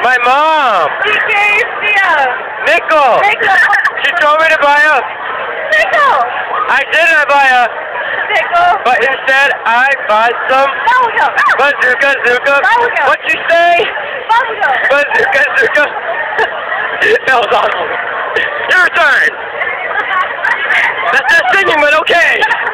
My mom. Nickel. She told me to buy a Nickel. I didn't buy a Nickel. but instead I bought some Bubblegum. bazooka zooka. Bubblegum. What you say? Bubblegum. Bazooka zooka. That was awesome. Your turn. That's just singing, but okay.